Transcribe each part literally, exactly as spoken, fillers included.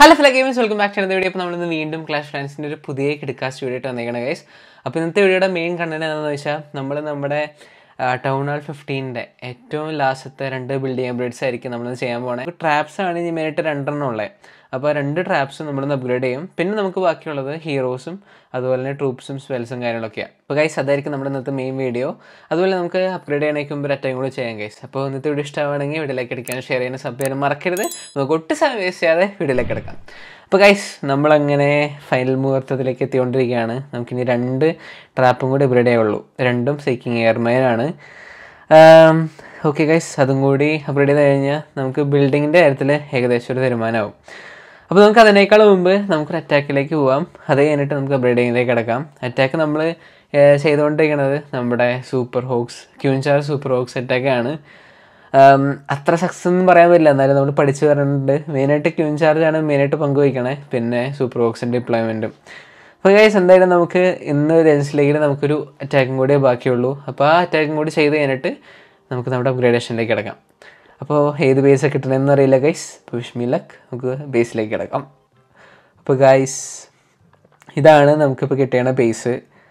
Hello fellow gamers, welcome back to another video. Now we are വീണ്ടും Clash Friends-ന്റെ ഒരു പുതിയ കിടക്കാസ്റ്റ് video ആയിട്ട് വന്നേക്കണേ guys. അപ്പോൾ ഇന്നത്തെ വീഡിയോയുടെ മെയിൻ കണ്ടന്റ് എന്താണെന്ന് വെച്ചാൽ നമ്മൾ നമ്മുടെ ടൗൺ ഹാൾ ഫിഫ്റ്റീൻ്റെ ഏറ്റവും ലാസ്റ്റത്തെ രണ്ട് ബിൽഡിംഗ് അപ്ഗ്രേഡ്സ് ആയിരിക്കും നമ്മൾ ചെയ്യാൻ പോകുന്നത്. ട്രാപ്സ് ആണ് ഇനി മെയിനായിട്ട് രണ്ടെണ്ണം ഉള്ളത്. അപ്പോൾ രണ്ട് ട്രാപ്സും നമ്മളൊന്ന് അപ്ഗ്രേഡ് ചെയ്യും. പിന്നെ നമുക്ക് ബാക്കിയുള്ളത് ഹീറോസും അതുപോലെ തന്നെ ട്രൂപ്സും സ്പെൽസും കാര്യങ്ങളൊക്കെയാണ്. അപ്പോൾ ഗൈസ് അതായിരിക്കും നമ്മുടെ ഇന്നത്തെ മെയിൻ വീഡിയോ. അതുപോലെ നമുക്ക് അപ്ഗ്രേഡ് ചെയ്യണേക്ക് മുമ്പ് അറ്റയും കൂടി ചെയ്യാം ഗൈസ്. അപ്പോൾ ഇന്നത്തെ വീഡിയോ ഇഷ്ടമാണെങ്കിൽ വീഡിയോയിലേക്ക് എടുക്കാനും ഷെയർ ചെയ്യാനും സബ് ചെയ്യാനും മറക്കരുത്. നമുക്ക് ഒട്ടും സമയം വേസ്റ്റ് ചെയ്യാതെ വീഡിയോയിലേക്ക് എടുക്കാം. അപ്പോൾ ഗൈസ് നമ്മളങ്ങനെ ഫൈനൽ മുഹൂർത്തത്തിലേക്ക് എത്തിക്കൊണ്ടിരിക്കുകയാണ്. നമുക്കിനി രണ്ട് ട്രാപ്പും കൂടി അപ്ഗ്രേഡ് ചെയ്യുള്ളൂ. രണ്ടും സീക്കിങ് എയർമൈനാണ്. ഓക്കെ ഗൈസ്, അതും കൂടി അപ്ഗ്രേഡ് ചെയ്ത് കഴിഞ്ഞാൽ നമുക്ക് ബിൽഡിങ്ങിൻ്റെ കാര്യത്തിൽ ഏകദേശം ഒരു തീരുമാനമാവും. അപ്പോൾ നമുക്ക് അതിനേക്കാൾ മുമ്പ് നമുക്കൊരു അറ്റാക്കിലേക്ക് പോവാം. അത് കഴിഞ്ഞിട്ട് നമുക്ക് അപ്ഗ്രേഡ് ചെയ്യുന്നതിലേക്ക് കിടക്കാം. അറ്റാക്ക് നമ്മൾ ചെയ്തുകൊണ്ടിരിക്കുന്നത് നമ്മുടെ super hogs queen charge super hogs അറ്റാക്കാണ്. അത്ര സക്സസ് ഒന്നും പറയാൻ പറ്റില്ല, എന്നാലും നമ്മൾ പഠിച്ചു വരുന്നുണ്ട്. മെയിനായിട്ട് ക്യൂൻ ചാർജാണ് മെയിനായിട്ട് പങ്കുവയ്ക്കണേ, പിന്നെ സൂപ്പർ ഹോക്സിൻ്റെ ഡിപ്ലോയ്മെൻറ്റും. അപ്പോൾ ഗൈസ് എന്തായാലും നമുക്ക് ഇന്ന് രഞ്ജിലേക്ക് നമുക്കൊരു അറ്റാക്കും കൂടിയേ ബാക്കിയുള്ളൂ. അപ്പോൾ ആ അറ്റാക്കും കൂടി ചെയ്ത് കഴിഞ്ഞിട്ട് നമുക്ക് നമ്മുടെ അപ്ഗ്രേഡേഷനിലേക്ക് കിടക്കാം. അപ്പോൾ ഏത് ബേസൊക്കെ കിട്ടണമെന്ന് അറിയില്ല ഗൈസ്. അപ്പോൾ വിഷ് മീ ലക്ക്, നമുക്ക് ബേസിലേക്ക് കിടക്കാം. അപ്പോൾ ഗൈസ് ഇതാണ് നമുക്കിപ്പോൾ കിട്ടിയ ബേസ്.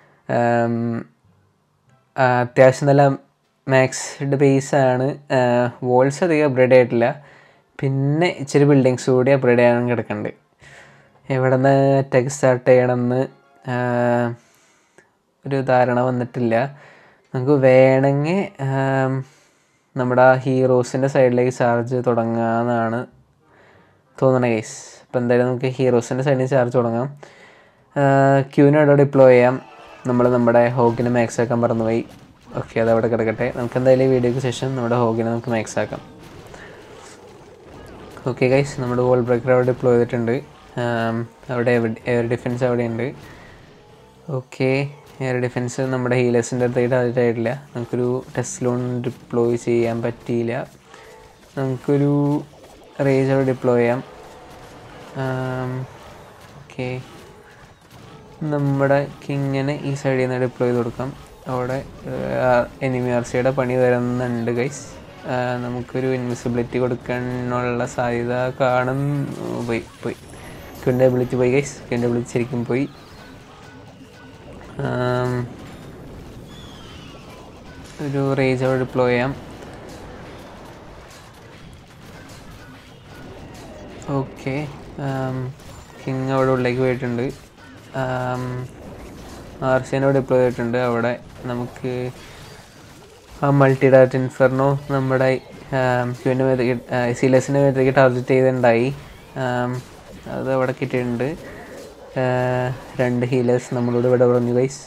അത്യാവശ്യം നല്ല മാക്സ്ഡ് ബേസാണ്. വോൾസ് അധികം അപ്ഗ്രേഡ് ആയിട്ടില്ല. പിന്നെ ഇച്ചിരി ബിൽഡിങ്സ് കൂടി അപ്ഗ്രേഡ് ചെയ്യാനും കിടക്കുന്നുണ്ട്. എവിടെ നിന്ന് അറ്റാക്ക് സ്റ്റാർട്ട് ചെയ്യണമെന്ന് ഒരു ധാരണ വന്നിട്ടില്ല. നമുക്ക് വേണമെങ്കിൽ നമ്മുടെ ആ ഹീറോസിൻ്റെ സൈഡിലേക്ക് ചാർജ് തുടങ്ങാമെന്നാണ് തോന്നണത് ഗൈസ്. അപ്പോൾ എന്തായാലും നമുക്ക് ഹീറോസിൻ്റെ സൈഡിൽ ചാർജ് തുടങ്ങാം. ക്യൂവിനോട് ഡിപ്ലോയ് ചെയ്യാം. നമ്മൾ നമ്മുടെ ഹോഗിനെ മാക്സ് ആക്കാൻ മറന്നുപോയി. ഓക്കെ, അതവിടെ കിടക്കട്ടെ. നമുക്ക് എന്തായാലും ഈ വീഡിയോയ്ക്ക് ശേഷം നമ്മുടെ ഹോഗിനെ നമുക്ക് മാക്സ് ആക്കാം. ഓക്കെ ഗൈസ്, നമ്മുടെ വോൾ ബ്രേക്കർ അവിടെ ഡിപ്ലോയ് ചെയ്തിട്ടുണ്ട്. അവിടെ എയർ ഡിഫെൻസ് അവിടെയുണ്ട്. ഓക്കെ, എയർ ഡിഫെൻസ് നമ്മുടെ ഹീലേഴ്സിൻ്റെ അടുത്തായിട്ട് ആയിട്ടായിട്ടില്ല. നമുക്കൊരു ടെസ്ലോൺ ഡിപ്ലോയ് ചെയ്യാൻ പറ്റിയില്ല. നമുക്കൊരു റേജ് അവിടെ ഡിപ്ലോയ് ചെയ്യാം. ഓക്കെ, നമ്മുടെ കിങ്ങിനെ ഈ സൈഡിൽ നിന്ന് ഡിപ്ലോയ് ചെയ്ത് കൊടുക്കാം. അവിടെ എനിമി ആർസിയുടെ പണി വരുന്നുണ്ട് ഗൈസ്. നമുക്കൊരു ഇൻവിസിബിലിറ്റി കൊടുക്കാനുള്ള സാധ്യത കാണുന്നു. പോയി പോയി ക്വിൻ്റെ എബിലിറ്റി പോയി ഗൈസ്. ക്വിൻ്റെ എബിലിറ്റി ശരിക്കും പോയി. ഒരു റേജ് അവിടെ ഡിപ്ലോയ് ചെയ്യാം. ഓക്കെ, കിങ് അവിടെ ഉള്ളിലേക്ക് പോയിട്ടുണ്ട്. ആർ സിനോട് ഡിപ്ലോയ് ചെയ്തിട്ടുണ്ട്. അവിടെ നമുക്ക് ആ മൾട്ടി ഡാറ്റ് ഇൻഫെർണോ നമ്മുടെ ക്യൂവിൻ്റെ മേത്തേക്ക് സീലസിൻ്റെ മേത്തേക്ക് ടാർഗറ്റ് ചെയ്തിട്ടുണ്ടായി. അത് അവിടെ കിട്ടിയിട്ടുണ്ട്. രണ്ട് ഹീലേഴ്സ് നമ്മളോട് ഇവിടെ പറഞ്ഞു ഗൈസ്.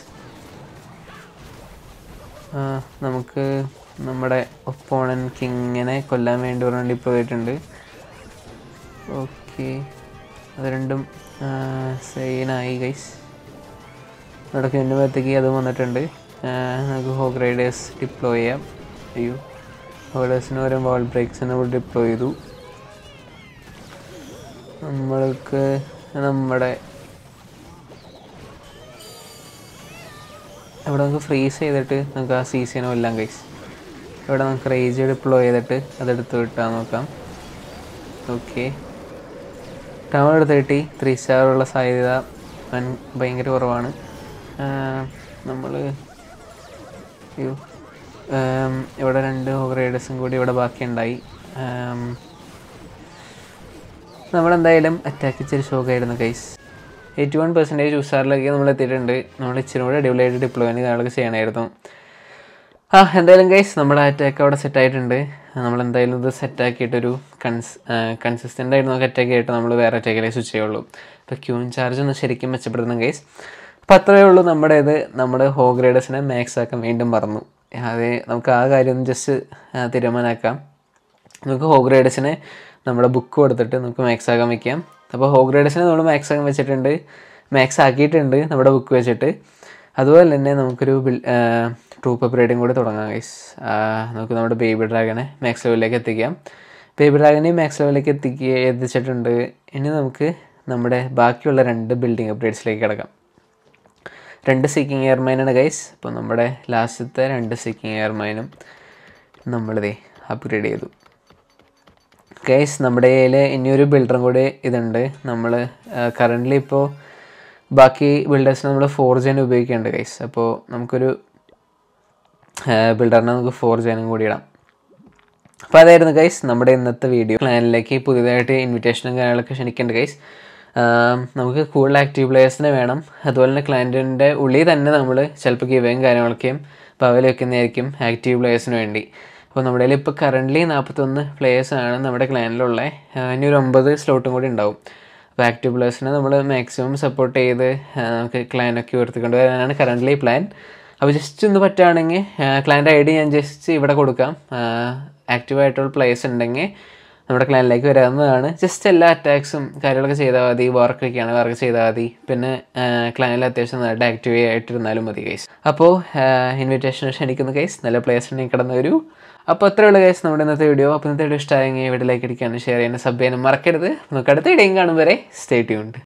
നമുക്ക് നമ്മുടെ ഒപ്പോണൻ കിങ്ങിനെ കൊല്ലാൻ വേണ്ടി പറഞ്ഞ് ഡിപ്ലോയ് ചെയ്തിട്ടുണ്ട്. ഓക്കെ, അത് രണ്ടും സൈനായി ഗൈസ്. നമ്മുടെ ക്യൂവിൻ്റെ മേത്തേക്ക് അതും വന്നിട്ടുണ്ട്. നമുക്ക് ഹോഗ് റൈഡേഴ്സ് ഡിപ്ലോയ് ചെയ്യാം. അയ്യോ, ഹോഗേഴ്സിന് പകരം വാൾ ബ്രേക്സിനെ കൂടി ഡിപ്ലോയ് ചെയ്തു. നമ്മൾക്ക് നമ്മുടെ ഇവിടെ നമുക്ക് ഫ്രീസ് ചെയ്തിട്ട് നമുക്ക് ആ സീസണോ എല്ലാം ഗൈസ്. ഇവിടെ നമുക്ക് റേജ് ഡിപ്ലോയ് ചെയ്തിട്ട് അതെടുത്ത് വിട്ടാൽ നോക്കാം. ഓക്കെ, ടവർ എടുത്ത് കിട്ടി. ത്രീ സ്റ്റാറുള്ള സാധ്യത ഭയങ്കര കുറവാണ്. നമ്മൾ അയ്യോ, ഇവിടെ രണ്ട് ഹോഗ് റൈഡേഴ്സും കൂടി ഇവിടെ ബാക്കിയുണ്ടായി. നമ്മളെന്തായാലും അറ്റാക്ക് ഇച്ചിരി ഷോക്കായിരുന്നു ഗൈസ്. എയ്റ്റി വൺ പെർസെൻറ്റേജ് ഉസാറിലേക്ക് നമ്മൾ എത്തിയിട്ടുണ്ട്. നമ്മൾ ഇച്ചിരി കൂടെ അടിപൊളിയായിട്ട് ഡിപ്ലോയിന് കാര്യങ്ങളൊക്കെ ചെയ്യണമായിരുന്നു. ആ എന്തായാലും ഗൈസ് നമ്മുടെ അറ്റാക്ക് അവിടെ സെറ്റായിട്ടുണ്ട്. നമ്മളെന്തായാലും ഇത് സെറ്റാക്കിയിട്ടൊരു കൺസ് കൺസിസ്റ്റൻ്റ് ആയിട്ട് നമുക്ക് അറ്റാക്ക് ചെയ്തിട്ട് നമ്മൾ വേറെ അറ്റാക്കിലേക്ക് സ്വിച്ച് ചെയ്യുള്ളൂ. ഇപ്പോൾ ക്യൂൻ ചാർജ് ഒന്ന് ശരിക്കും മെച്ചപ്പെടുത്തണം ഗൈസ്. അപ്പോൾ അത്രയേ ഉള്ളൂ നമ്മുടെ ഇത്. നമ്മുടെ ഹോഗ് റൈഡേഴ്സിനെ മാക്സ് ആക്കാൻ വീണ്ടും മറന്നു. അത് നമുക്ക് ആ കാര്യം ഒന്ന് ജസ്റ്റ് തീരുമാനമാക്കാം. നമുക്ക് ഹോഗ് റൈഡേഴ്സിനെ നമ്മുടെ ബുക്ക് കൊടുത്തിട്ട് നമുക്ക് മാക്സ് ആക്കാൻ വയ്ക്കാം. അപ്പോൾ ഹോഗ് റൈഡേഴ്സിനെ നമ്മൾ മാക്സ് ആക്കാൻ വെച്ചിട്ടുണ്ട്, മാക്സ് ആക്കിയിട്ടുണ്ട് നമ്മുടെ ബുക്ക് വെച്ചിട്ട്. അതുപോലെ തന്നെ നമുക്കൊരു ബിൽ ട്രൂപ്പ് അപ്ഗ്രേഡിങ് കൂടി തുടങ്ങാം ഗൈസ്. നമുക്ക് നമ്മുടെ ബേബി ഡ്രാഗനെ മാക്സ് ലെവലിലേക്ക് എത്തിക്കാം. ബേബി ഡ്രാഗനെ മാക്സ് ലെവലിലേക്ക് എത്തിക്കുക എത്തിച്ചിട്ടുണ്ട്. ഇനി നമുക്ക് നമ്മുടെ ബാക്കിയുള്ള രണ്ട് ബിൽഡിംഗ് അപ്ഗ്രേഡ്സിലേക്ക് കിടക്കാം. രണ്ട് സീക്കിങ് എയർമൈനാണ് ഗൈസ്. അപ്പോൾ നമ്മുടെ ലാസ്റ്റത്തെ രണ്ട് സീക്കിങ് എയർമൈനും നമ്മളിതേ അപ്ഗ്രേഡ് ചെയ്തു. ഗൈസ് നമ്മുടെ കയ്യിൽ ഇനിയൊരു ബിൽഡറും കൂടി ഇതുണ്ട്. നമ്മൾ കറൻ്റ്ലി ഇപ്പോൾ ബാക്കി ബിൽഡേഴ്സിന് നമ്മൾ ഫോർ ജെൻ ഉപയോഗിക്കുന്നുണ്ട് ഗൈസ്. അപ്പോൾ നമുക്കൊരു ബിൽഡറിനെ നമുക്ക് ഫോർ ജെനും കൂടി ഇടാം. അപ്പോൾ അതായിരുന്നു ഗൈസ് നമ്മുടെ ഇന്നത്തെ വീഡിയോ. ക്ലാനിലേക്ക് പുതിയതായിട്ട് ഇൻവിറ്റേഷനും കാര്യങ്ങളൊക്കെ ക്ഷണിക്കേണ്ട ഗൈസ്. നമുക്ക് കൂടുതൽ ആക്റ്റീവ് പ്ലേയേഴ്സിനെ വേണം. അതുപോലെ തന്നെ ക്ലയൻറ്റിൻ്റെ ഉള്ളിൽ തന്നെ നമ്മൾ ചിലപ്പോൾ ഗിവേയും കാര്യങ്ങളൊക്കെയും പവൽ വെക്കുന്നതായിരിക്കും ആക്റ്റീവ് പ്ലേയേഴ്സിന് വേണ്ടി. അപ്പോൾ നമ്മുടെ കയ്യിൽ ഇപ്പോൾ കറൻ്റ്ലി നാൽപ്പത്തൊന്ന് പ്ലേയേഴ്സാണ് നമ്മുടെ ക്ലാനിലുള്ള. ഇനി ഒരു ഒമ്പത് സ്ലോട്ടും കൂടി ഉണ്ടാവും. അപ്പോൾ ആക്റ്റീവ് പ്ലേയേഴ്സിനെ നമ്മൾ മാക്സിമം സപ്പോർട്ട് ചെയ്ത് നമുക്ക് ക്ലാനൊക്കെ ഉയർത്തിക്കൊണ്ട് വരാനാണ് കറൻ്റ്ലി പ്ലാൻ. അപ്പോൾ ജസ്റ്റ് ഒന്ന് പറ്റുകയാണെങ്കിൽ ക്ലാൻ്റെ ഐ ഡി ഞാൻ ജസ്റ്റ് ഇവിടെ കൊടുക്കാം. ആക്റ്റീവായിട്ടുള്ള പ്ലേയേഴ്സ് ഉണ്ടെങ്കിൽ നമ്മുടെ ക്ലാനിലേക്ക് വരാവുന്നതാണ്. ജസ്റ്റ് എല്ലാ അറ്റാക്സും കാര്യങ്ങളൊക്കെ ചെയ്താൽ മതി. വർക്കൊക്കെയാണ് വർക്ക് ചെയ്താൽ മതി. പിന്നെ ക്ലാനിൽ അത്യാവശ്യം നന്നായിട്ട് ആക്റ്റീവ് ആയിട്ടിരുന്നാലും മതി ഗൈസ്. അപ്പോൾ ഇൻവിറ്റേഷൻ ക്ഷണിക്കുന്ന ഗൈസ് നല്ല പ്ലേയേഴ്സ് ഉണ്ടെങ്കിൽ കിടന്ന് വരൂ. അപ്പോൾ അത്രയുള്ള ഗൈസ് നമ്മുടെ ഇന്നത്തെ വീഡിയോ. അപ്പോൾ ഇന്നത്തെ വീഡിയോ ഇഷ്ടമായെങ്കിൽ വീട്ടിലേക്ക് അടിക്കാനും ഷെയർ ചെയ്യാനും സബ് ചെയ്യാനും മറക്കരുത്. നമുക്ക് അടുത്ത വീഡിയോയും കാണും വരെ സ്റ്റേ ട്യൂൺഡ്.